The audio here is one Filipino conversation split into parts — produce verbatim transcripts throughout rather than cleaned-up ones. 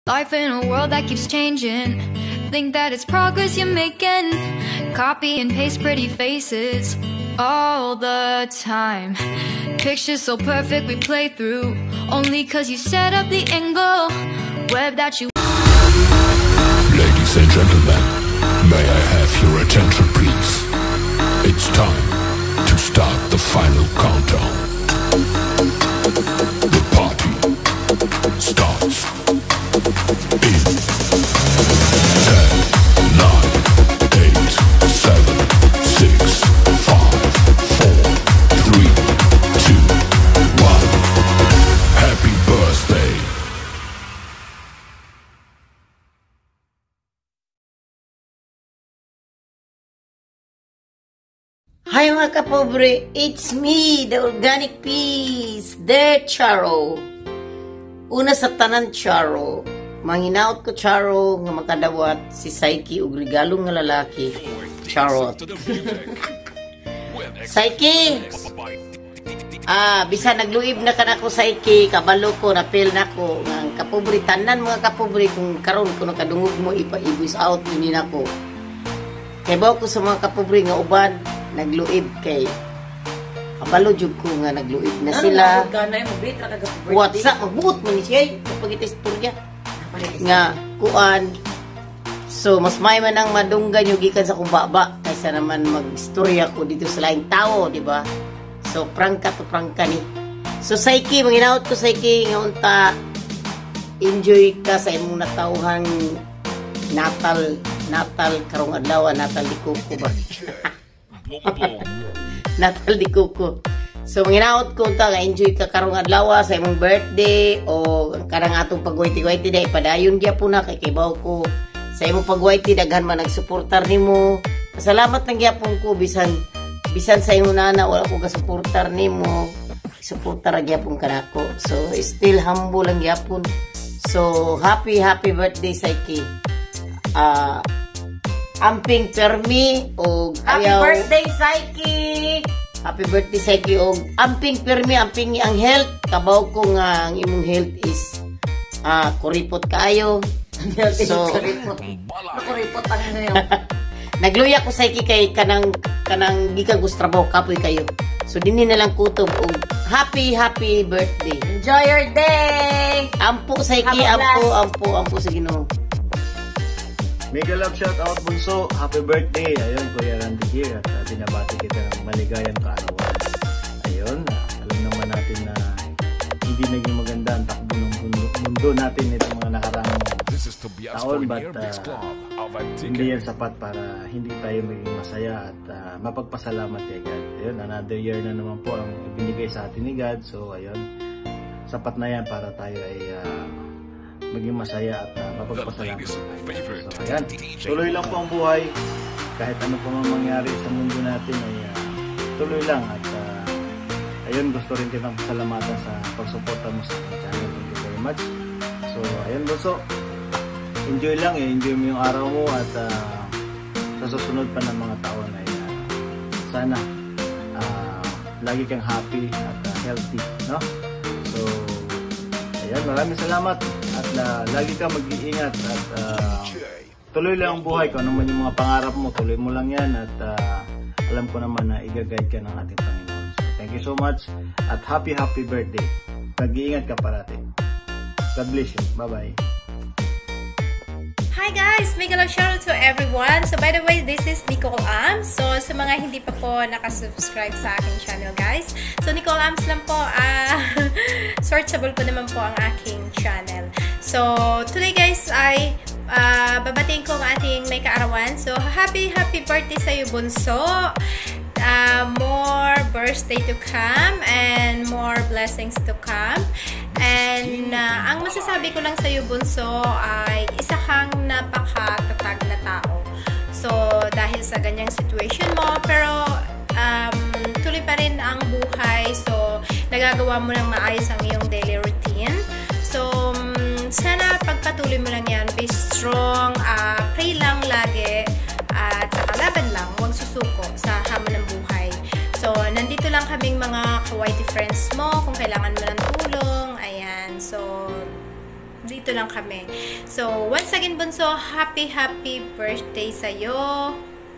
Life in a world that keeps changing. Think that it's progress you're making. Copy and paste pretty faces all the time. Pictures so perfect we play through. Only cause you set up the angle. Web that you. Ladies and gentlemen, may I have your attention please? It's time to start the final countdown. The party starts in ten, nine, eight, seven, six, five, four, three, two, one. Happy birthday. Hi mga kapobre, it's me, the Organic Peace, the Charo. Una sa tanan Charo, manginaot ko Charo nga makadawat si Saiki ug regalo nga lalaki, Charot. Saiki, ah, bisa nagluib na ka na ko Saiki, kabalo ko, napil na ko, nga kapobre, tanan mga kapobre, kung karon ko nakadungog mo, ipa-ibis out, yun na ko. Kaya ba ko sa mga kapobre nga uban, nagluib kay kabalo jud ko nga nagluib na sila. WhatsApp magbuot man ni siya kapag ito istorya nga kuan. So mas may man ang madunggan yung gikan sa kumbaba kaysa naman magistorya ko dito sa laing tao, di ba? So prangka to prangka ni. So Saiki, manginaot ko Saiki nga unta enjoy ka sa imong natawhang Natal Natal karong adlaw, Natal di kuko ba? Natal di kuko. So manginaot ko ta nga enjoy ka karong adlaw sa imong birthday o karang atong pagwayti-wayti day padayon gyapon na kay kibaw ko sa imong pagwayti daghan man nagsuportar nimo. Salamat nang gyapon ko bisan bisan sa imong nana wala ko gasuportar nimo. Suportar gyapon kanako. So still humble lang gyapon. So happy happy birthday Saiki. Ah uh, amping permi o happy ayaw. birthday Saiki. Happy birthday Saiki og amping permi, amping ang health. Kabaw ko nga ang imong health is ah uh, kuripot kaayo. So kuripot. Kuripot ang ngayon. Nagluya ko Saiki kay kanang kanang gikan ko sa trabaho kapoy kayo. So dinhi na lang kutob og happy happy birthday. Enjoy your day. Ampo Saiki, ampo ampo ampo sa Ginoo. Mega love shout out Bunso, happy birthday. Ayun, Kuya Randy here at uh, binabati kita ng maligayang kaarawan. Ayun, uh, alam naman natin na hindi naging maganda ang takbo ng mundo, mundo natin itong mga nakarang taon, but uh, hindi yan sapat para hindi tayo maging masaya at uh, mapagpasalamat kay God. Ayun, another year na naman po ang binigay sa atin ni God. So ayun, sapat na yan para tayo ay uh, maging masaya at uh, mapagpasalamat. So ayan, tuloy lang po ang buhay. Kahit ano pa man mangyari sa mundo natin ay uh, tuloy lang. At uh, ayun, gusto rin kitang pasalamatan sa pagsuporta mo sa channel. Thank you very much. So ayun Bunso, enjoy lang eh. Enjoy mo yung araw mo at uh, sa susunod pa ng mga taon ay uh, sana uh, lagi kang happy at uh, healthy, no? So ayan, maraming salamat at uh, lagi ka mag-iingat at uh, tuloy lang ang buhay ko. Ano man yung mga pangarap mo, tuloy mo lang yan at uh, alam ko naman na i-guide ka ng ating Panginoon. So thank you so much at happy happy birthday. Mag-iingat ka parati. God bless you. Bye-bye. Hi guys! Mega love shout out to everyone. So by the way, this is Nicole Ams. So sa mga hindi pa po nakasubscribe sa aking channel guys. So Nicole Ams lang po. Uh, searchable po naman po ang aking channel. So today guys ay uh, babatiin ko ang ating may kaarawan. So happy happy birthday sa iyo Bunso. Uh, more birthday to come and more blessings to come. And uh, ang masasabi ko lang sa iyo Bunso ay isa kang napakatatag na tao. So dahil sa ganyang situation mo, pero um, tuloy pa rin ang buhay. So nagagawa mo ng maayos ang iyong daily routine. So um, sana pagpatuloy mo lang yan. Be strong, uh, pray lang lagi. At saka laban lang, huwag susuko sa hamon ng buhay. So, nandito lang kaming mga kawaiti friends mo kung kailangan mo ng tulong. Ayan. So, dito lang kami. So, once again, Bunso, happy, happy birthday sa'yo.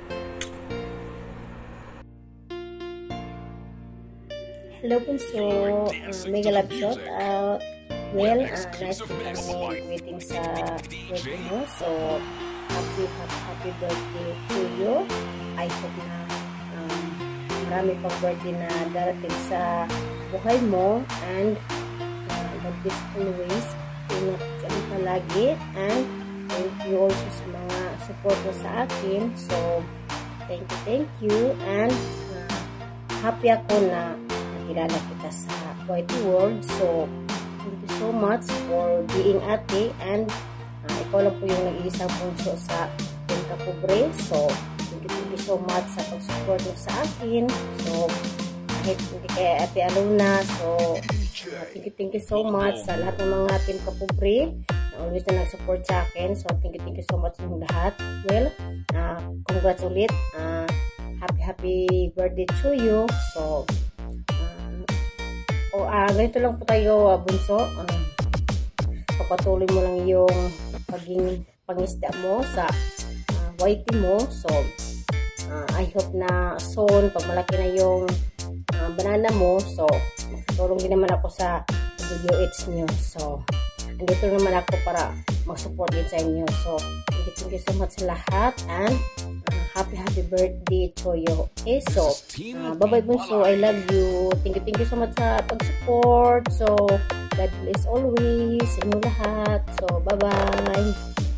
Hello, Bunso. Uh, mega love shout out. Well, uh, nice to kami waiting sa birthday mo. So, happy, happy, happy birthday to you. I hope na um, marami pang birthday na darating sa buhay mo. And, uh, God bless always. Ingat kami palagi. And, thank you also sa mga support mo sa akin. So, thank you, thank you. And, uh, happy ako na nakilala kita sa Whitey World. So, thank you so much for being ate. And, uh, ikaw lang po yung nag-iisang punso sa Pinka Pobre. So, thank you, thank you so much sa pag-support mo sa akin. So, kahit hindi kay Ate Alona. So, uh, thank you, thank you so much sa lahat ng mga Pinka Pobre na always na nag-support sa akin. So, thank you, thank you so much ng lahat. Well, uh, congrats ulit. Uh, happy, happy birthday to you. So, o, ah, ganito lang po tayo, uh, Bunso. Um, papatuloy mo lang yung paging pangisda mo sa uh, Whitey mo. So, uh, I hope na soon, pag malaki na yung uh, banana mo, so, makatulong din naman ako sa W H nyo. So, andito naman ako para mag-support din sa inyo. So, thank you, thank you so much sa lahat. And, happy, happy birthday to you. Okay, so, uh, bye-bye, Bunso. I love you. Thank you, thank you so much sa pag-support. So, God bless always sa inyo lahat. So, bye-bye.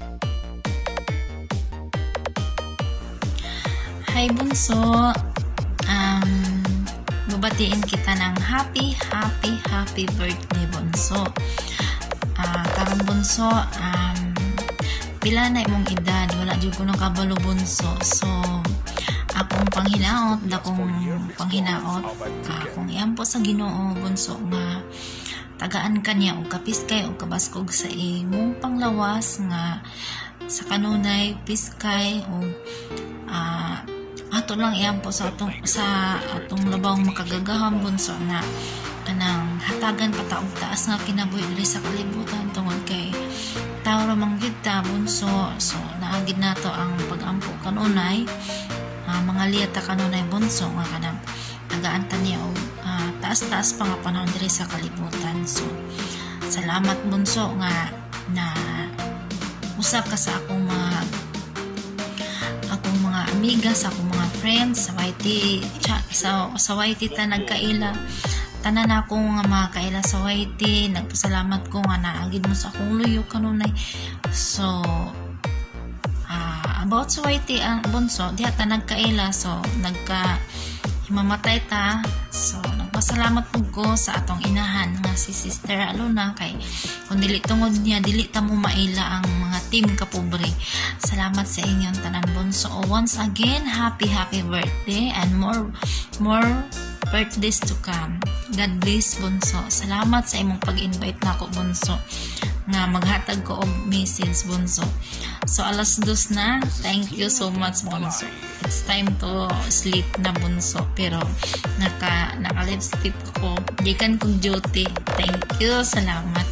Hi, Bunso. Um, babatiin kita ng happy, happy, happy birthday, Bunso. Uh, karong Bunso, um, pila na imong edad, wala jud ko nang kabalo, Bunso. So, akong panghinaot, dakong panghinaot, akong iampo sa Ginoo, Bunso, nga tagaan kanya o kapiskay o kabaskog sa imong panglawas nga sa kanunay piskay o uh, ato lang iampo sa atong sa atong labawng makagagaham, Bunso, na kanang hatagan pataog taas nga kinabuhi diri sa kalibutan tungod kay tao ramang kita, Bunso. So, naagid na to ang pag-ampo kanunay, uh, mga liyata kanunay, Bunso, nga kanang nagaanta niya o uh, taas-taas pa nga panahon diri sa kalibutan. So, salamat, Bunso, nga na usa ka sa akong mga akong mga amiga, sa akong mga friends sa Whitey, sa, sa Whitey ta nagkaila. Tanan ako nga mga kaila sa Whitey, nagpasalamat ko nga naagid mo sa akong luyo kanunay. So, uh, about sa Whitey, ang Bunso, diha ta nagkaila. So, nagka himamatay ta. So, nagpasalamat po ko sa atong inahan nga si Sister Alona, kay kung dili tungod niya, dili ta mo maila ang mga team kapobre. Salamat sa inyong tanan, Bunso. So, once again, happy happy birthday and more more birthdays to come. God bless, Bunso. Salamat sa imong pag-invite na ako, Bunso, nga maghatag ko og message, Bunso. So, alas dos na. Thank you so much, Bunso. It's time to sleep na, Bunso. Pero, naka, naka-lipstick ko. Gikan kong duty. Thank you. Salamat.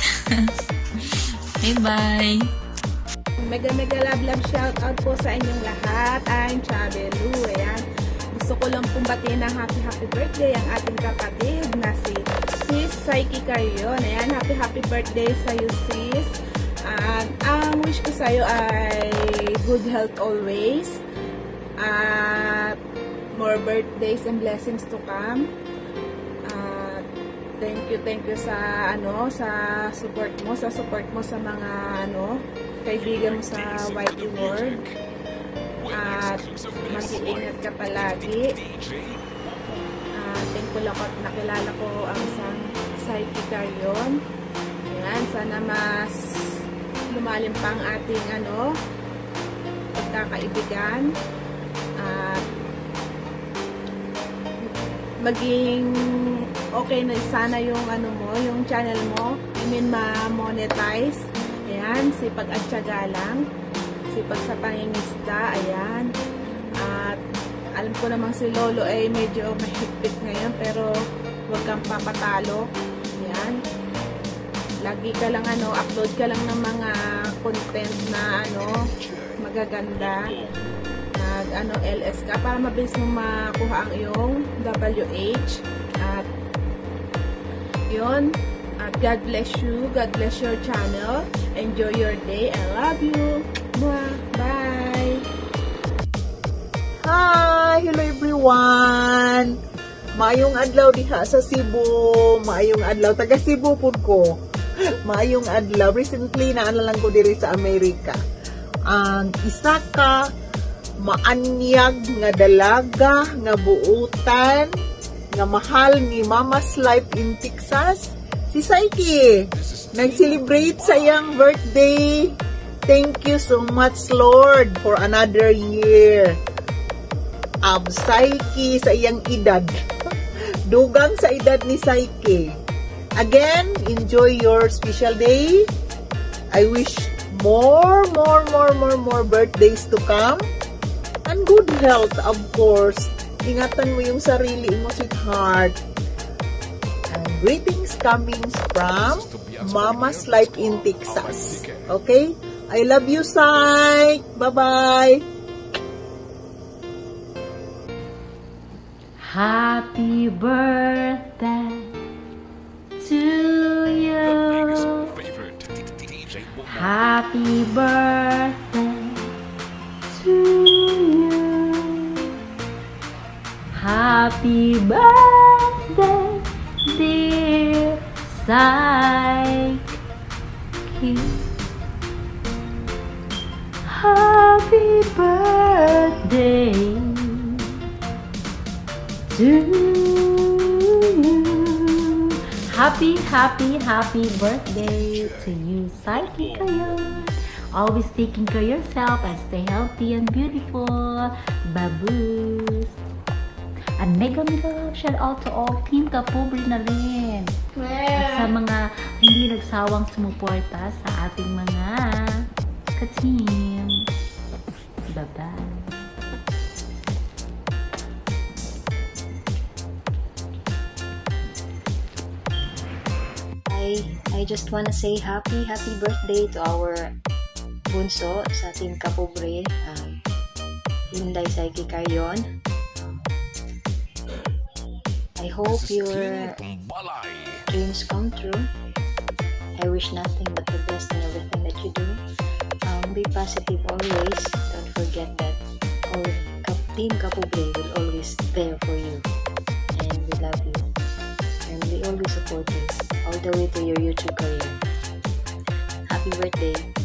Bye-bye. Mega mega love love shout out po sa inyong lahat. I'm Chabelu. Ayan. Gusto ko lang pong batiin ng happy happy birthday ang ating kapatid na si Sis Psyche Carion. Ayan, happy happy birthday sa iyo, sis. At ang wish ko sa iyo ay good health always. At more birthdays and blessings to come. At thank you, thank you sa ano, sa support mo, sa support mo sa mga ano, kaibigan mo sa Whitey World. At mag-iingat ka palagi. Uh, thankful ako at nakilala ko ang isang Psyche Carion. Ayan, sana mas lumalim pa ang ating ano, pagkakaibigan. At maging okay na sana yung ano mo, yung channel mo. I mean, ma-monetize. Ayan, sipag at tiyaga lang. Sipag sa pangingisda, ayan. At alam ko namang si Lolo ay medyo mahigpit ngayon, pero huwag kang papatalo. Ayan. lagi ka lang ano, upload ka lang ng mga content na ano, magaganda. Nag ano, L S ka para mabilis mo makuha ang iyong W H. At yun, at God bless you, God bless your channel. Enjoy your day. I love you. Bye. Hi! Hello everyone! Maayong adlaw diha sa Cebu. Maayong adlaw. Taga Cebu po ko. Maayong adlaw. Recently, naanalang ko diri sa Amerika. Ang isa ka maanyag nga dalaga, nga buutan, nga mahal ni Mama's Life in Texas, si Saiki. Nag-celebrate sa iyang birthday. Thank you so much, Lord, for another year. Ab Saiki sa iyang edad. Dugang sa edad ni Saiki. Again, enjoy your special day. I wish more, more, more, more, more birthdays to come. And good health, of course. Ingatan mo yung sarili mo, sweetheart. And greetings coming from Mama's Life in Texas. Okay? I love you, Sai. Bye-bye. Happy birthday to you. Happy birthday to you. Happy birthday, dear Saiki. Happy birthday to you. Happy, happy, happy birthday to you, Saiki kayo. Always taking care of yourself and stay healthy and beautiful. Baboos. And mega mega love shout out to all Team Kapobre na rin. At sa mga hindi nagsawang sumuporta sa ating mga ka-team. Bye-bye. I, I just wanna say happy, happy birthday to our bunso sa Team Kapobre, um, Inday Saiki Carrion. I hope your dreams come true. I wish nothing but the best in everything that you do. Um, be positive always. Don't forget that all Team Kapobre will always there for you. And we love you. And we always support you all the way to your YouTube career. Happy birthday.